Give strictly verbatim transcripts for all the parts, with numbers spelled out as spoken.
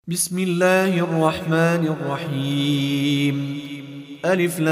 بسم الله الرحمن الرحيم. ألف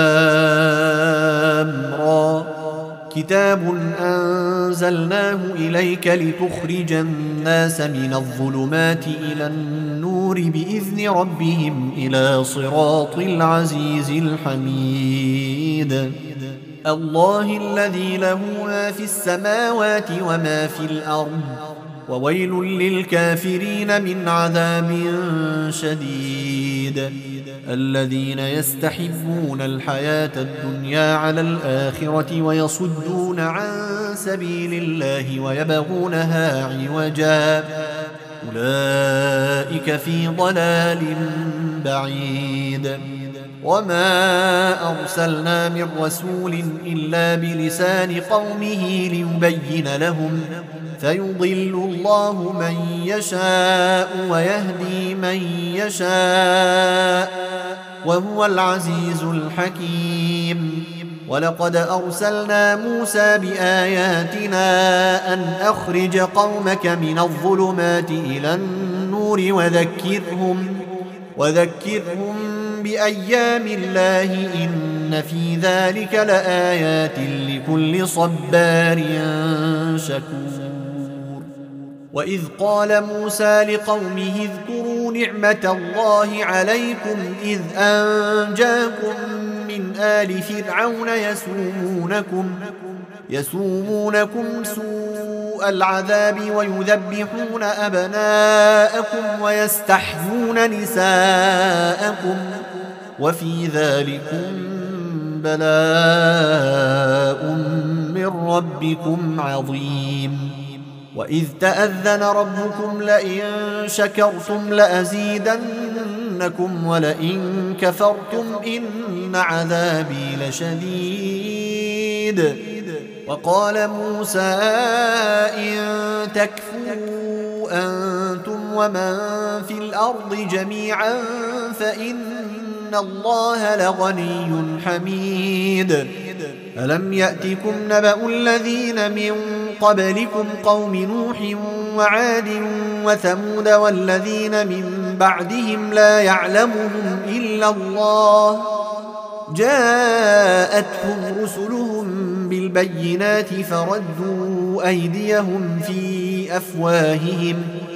لام را. كتاب أنزلناه إليك لتخرج الناس من الظلمات إلى النور بإذن ربهم إلى صراط العزيز الحميد. الله الذي له ما في السماوات وما في الأرض، وويل للكافرين من عذاب شديد. الذين يستحبون الحياة الدنيا على الآخرة ويصدون عن سبيل الله ويبغونها عوجا، أولئك في ضلال بعيد. وما أرسلنا من رسول إلا بلسان قومه ليبين لهم، فيضل الله من يشاء ويهدي من يشاء، وهو العزيز الحكيم. ولقد أرسلنا موسى بآياتنا أن أخرج قومك من الظلمات إلى النور وذكرهم وذكرهم بأيام الله، إن في ذلك لآيات لكل صبار شكور. وإذ قال موسى لقومه اذكروا نعمة الله عليكم إذ أنجاكم من آل فرعون يسومونكم يسومونكم سوء العذاب ويذبحون أبناءكم ويستحيون نساءكم، وفي ذلكم بلاء من ربكم عظيم. وإذ تأذن ربكم لئن شكرتم لأزيدنكم ولئن كفرتم إن عذابي لشديد. وقال موسى إن تكفروا أنتم ومن في الأرض جميعا فإن الله لغني حميد. ألم يأتكم نبأ الذين من قبلكم قوم نوح وعاد وثمود والذين من بعدهم لا يعلمهم إلا الله، جاءتهم رسلهم بالبينات فردوا أيديهم في أفواههم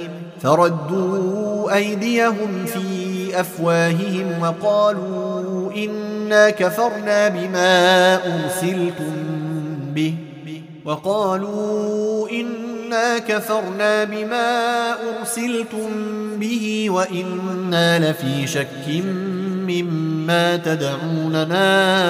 فردوا أيديهم في أفواههم وقالوا إنا كفرنا بما أرسلتم به وقالوا إنا كفرنا بما أرسلتم به وإنا لفي شك مما تدعوننا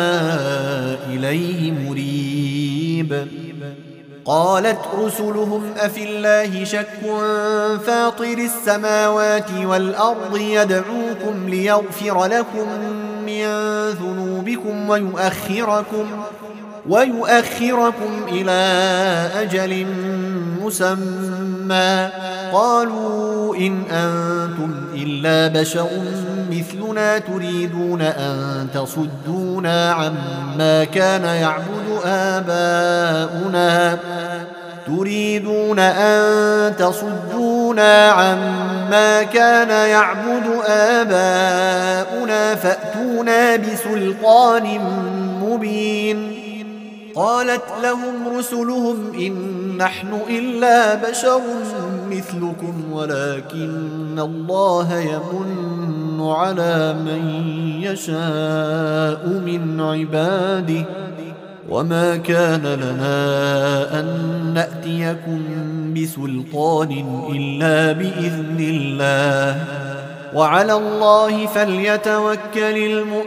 إليه مريب. قالت رسلهم أفي الله شك فاطر السماوات والأرض يدعوكم ليغفر لكم من ذنوبكم ويؤخركم ويؤخركم إلى أجل مسمى، قالوا إن أنتم إلا بشر مثلنا تريدون أن تصدونا عما كان يعبد آباؤنا تريدون أن تصدونا عما كان يعبد آباؤنا فأتونا بسلطان مبين. قالت لهم رسلهم إن نحن إلا بشر مثلكم ولكن الله يمن على من يشاء من عباده، وما كان لنا أن نأتيكم بسلطان إلا بإذن الله، وعلى الله فليتوكل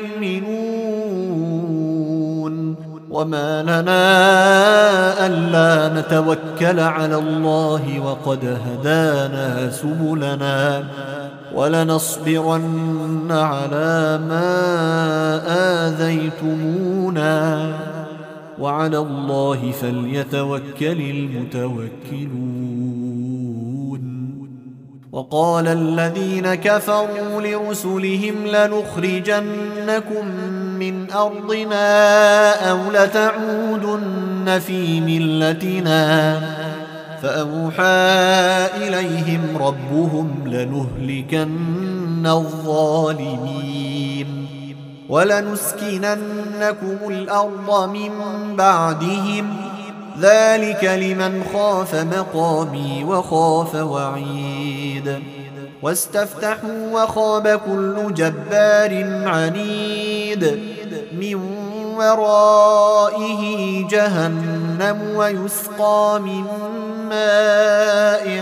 المؤمنون. وما لنا ألا نتوكل على الله وقد هدانا سبلنا ولنصبرن على ما آذيتمونا وعلى الله فليتوكل المتوكلون. وقال الذين كفروا لرسلهم لنخرجنكم من أرضنا أو لتعودن في ملتنا فأوحى إليهم ربهم لنهلكن الظالمين ولنسكننكم الأرض من بعدهم ذلك لمن خاف مقامي وخاف وعيد واستفتحوا وخاب كل جبار عنيد من ورائه جهنم ويسقى من ماء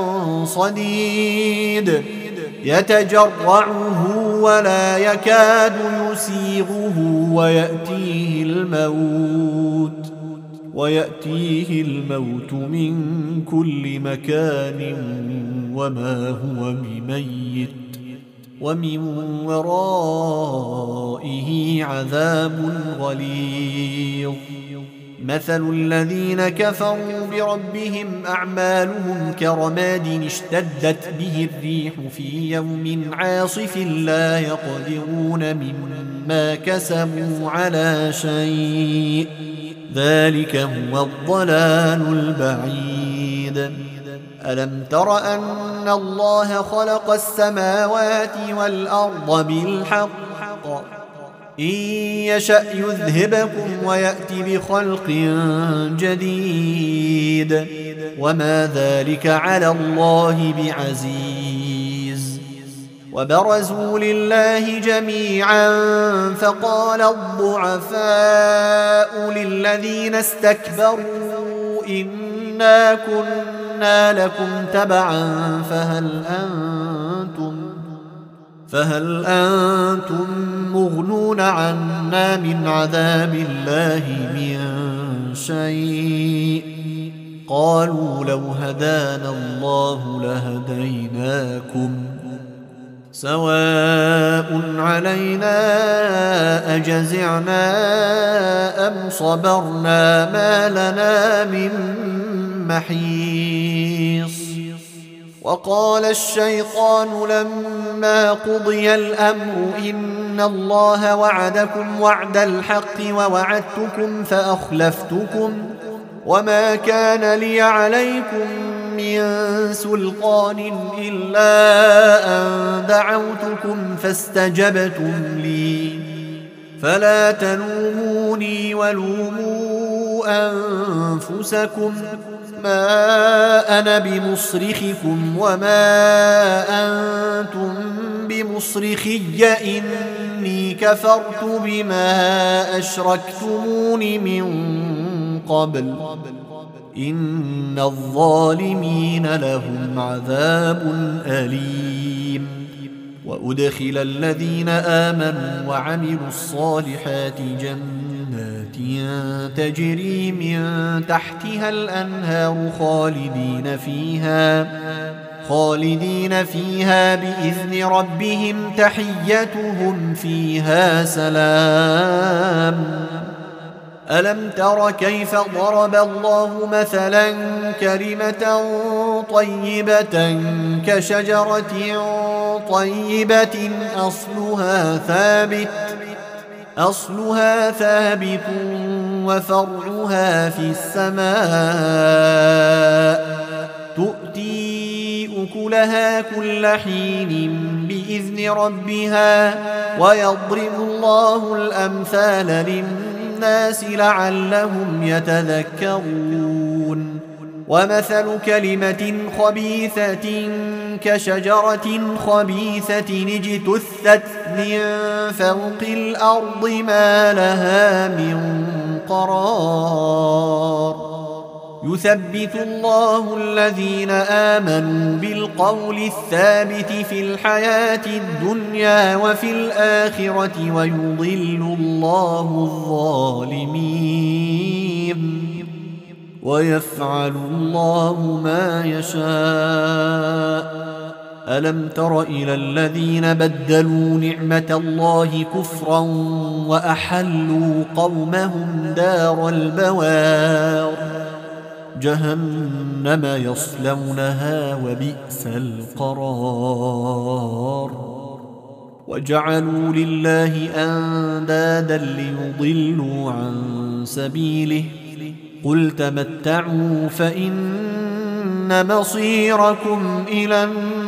صديد يتجرعه ولا يكاد يسيغه ويأتيه الموت ويأتيه الموت من كل مكان وما هو بميت ومن ورائه عذاب غليظ مثل الذين كفروا بربهم أعمالهم كرماد اشتدت به الريح في يوم عاصف لا يقدرون مما كسبوا على شيء ذلك هو الضلال البعيد ألم تر أن الله خلق السماوات والأرض بالحق إن يشأ يذهبكم ويأتي بخلق جديد وما ذلك على الله بعزيز وبرزوا لله جميعا فقال الضعفاء للذين استكبروا إنا كنا لكم تبعا فهل أنتم فهل أنتم مغنون عنا من عذاب الله من شيء قالوا لو هدانا الله لهديناكم سواء علينا أجزعنا أم صبرنا ما لنا من محيص وقال الشيطان لما قضي الأمر إن الله وعدكم وعد الحق ووعدتكم فأخلفتكم وما كان لي عليكم من سلطان إلا أن دعوتكم فاستجبتم لي فلا تلوموني ولوموا أنفسكم ما أنا بمصرخكم وما أنتم بمصرخي إني كفرت بما أشركتمون من قبل إن الظالمين لهم عذاب أليم وأدخل الذين آمنوا وعملوا الصالحات جنات تجري من تحتها الأنهار خالدين فيها خالدين فيها بإذن ربهم تحيتهم فيها سلام ألم تر كيف ضرب الله مثلا كلمة طيبة كشجرة طيبة أصلها ثابت أصلها ثابت وفرعها في السماء تؤتي أكلها كل حين بإذن ربها ويضرب الله الأمثال للناس لعلهم يتذكرون ومثل كلمة خبيثة كشجرة خبيثة اجتثت من فوق الأرض ما لها من قرار يثبت الله الذين آمنوا بالقول الثابت في الحياة الدنيا وفي الآخرة ويضل الله الظالمين ويفعل الله ما يشاء ألم تر إلى الذين بدلوا نعمة الله كفرا وأحلوا قومهم دار البوار جهنم يصلونها وبئس القرار وجعلوا لله أندادا ليضلوا عن سبيله قل تمتعوا فإن إن مصيركم إلى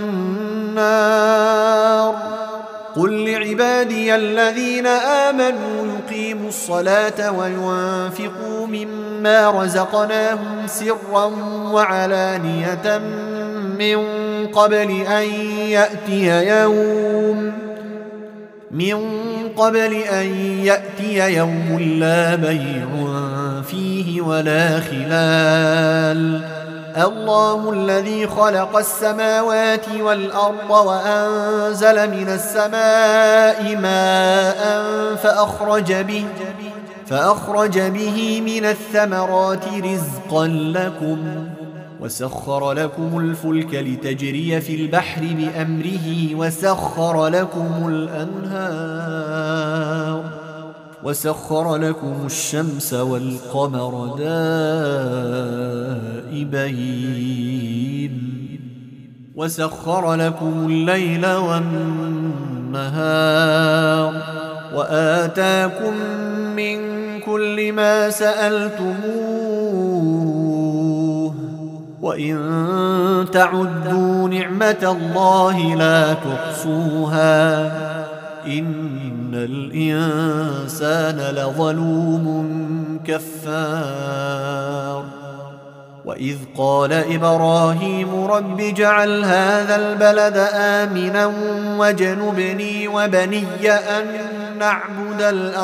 النار. قل لعبادي الذين آمنوا يقيموا الصلاة وينفقوا مما رزقناهم سرا وعلانية من قبل أن يأتي يوم من قبل أن يأتي يوم لا بيع فيه ولا خلال. الله الذي خلق السماوات والأرض وأنزل من السماء ماء فأخرج به فأخرج به من الثمرات رزقا لكم وسخر لكم الفلك لتجري في البحر بأمره وسخر لكم الأنهار وسخر لكم الشمس والقمر دائبين وسخر لكم الليل والنهار وآتاكم من كل ما سألتموه وإن تعدوا نعمة الله لا تحصوها إن الإنسان لظلوم كفار. وإذ قال إبراهيم رب اجعل هذا البلد آمنا واجنبني وبني أن نعبد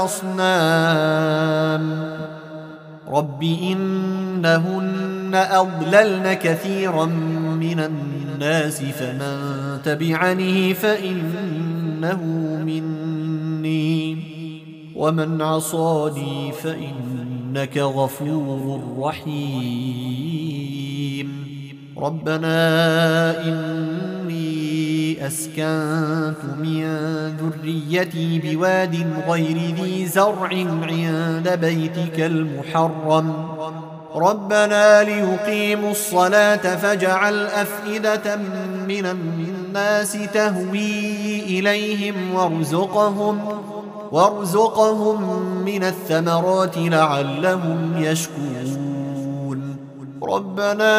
الأصنام رب إنهن أضللن كثيرا من الناس فمن تبعني فإنه مني ومن عصاني فإنك غفور رحيم. ربنا إني أسكنت من ذريتي بواد غير ذي زرع عند بيتك المحرم ربنا ليقيموا الصلاة فاجعل أفئدة من الناس تهوي إليهم وارزقهم وارزقهم من الثمرات لعلهم يشكرون. ربنا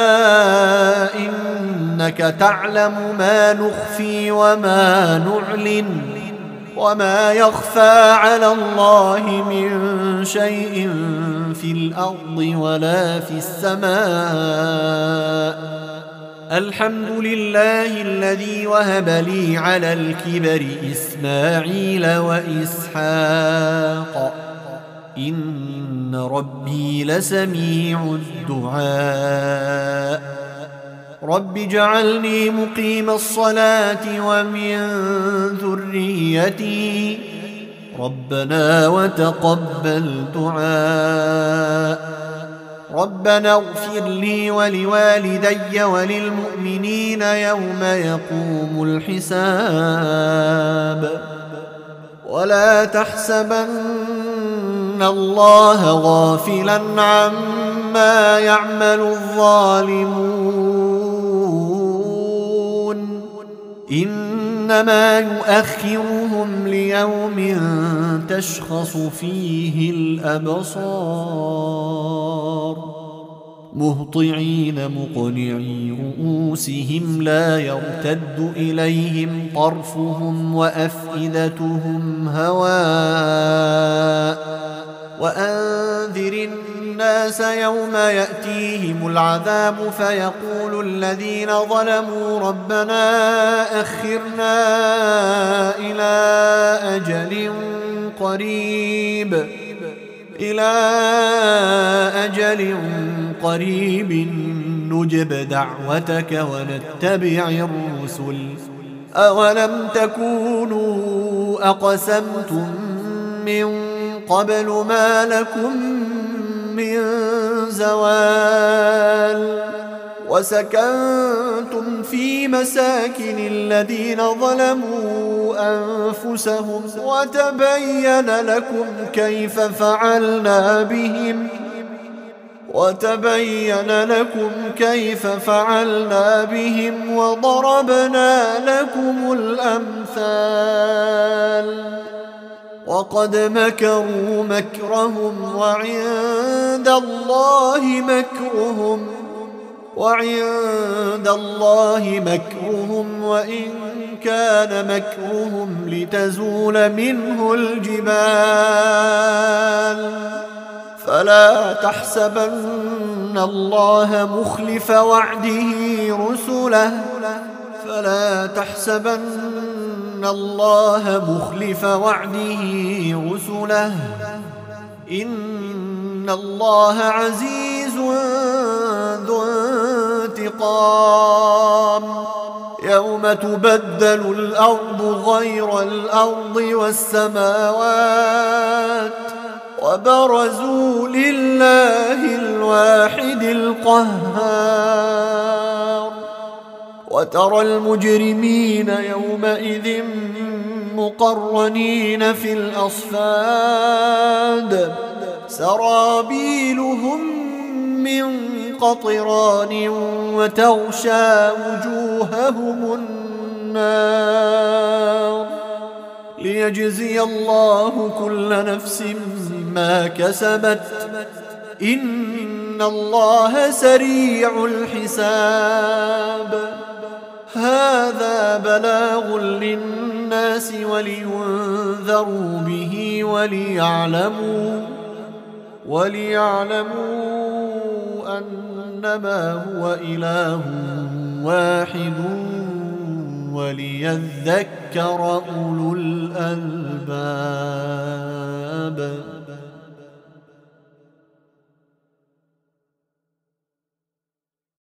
إنك تعلم ما نخفي وما نعلن وما يخفى على الله من شيء في الأرض ولا في السماء. الحمد لله الذي وهب لي على الكبر إسماعيل وإسحاق إن ربي لسميع الدعاء. رب اجعلني مقيم الصلاة ومن ذريتي ربنا وتقبل دعاء. ربنا اغفر لي ولوالدي وللمؤمنين يوم يقوم الحساب. ولا تحسبن الله غافلا عما يعمل الظالمون إنما يؤخرهم ليوم تشخص فيه الأبصار مهطعين مقنعي رؤوسهم لا يرتد إليهم طرفهم وأفئدتهم هواء. وأنذر الناس يوم يأتيهم العذاب فيقول الذين ظلموا ربنا أخرنا إلى أجل قريب إلى أجل قريب نجب دعوتك ونتبع الرسل أولم تكونوا أقسمتم من قبل ما لكم من زوال وسكنتم في مساكن الذين ظلموا أنفسهم وتبين لكم كيف فعلنا بهم وتبين لكم كيف فعلنا بهم وضربنا لكم الأمثال. وقد مكروا مكرهم وعند الله مكرهم وعند الله مكرهم وإن كان مكرهم لتزول منه الجبال فلا تحسبن الله مخلف وعده رسله فلا تحسبن الله مخلف وعده رسله إن الله عزيز ذو انتقام يوم تبدل الأرض غير الأرض والسماوات وبرزوا لله الواحد القهار وترى المجرمين يومئذ مقرنين في الأصفاد سرابيلهم من قطران وتغشى وجوههم النار ليجزي الله كل نفس ما كسبت إن الله سريع الحساب هذا بلاغ للناس ولينذروا به وليعلموا وليعلموا أنما هو إله واحد وليذكر أولو الألباب.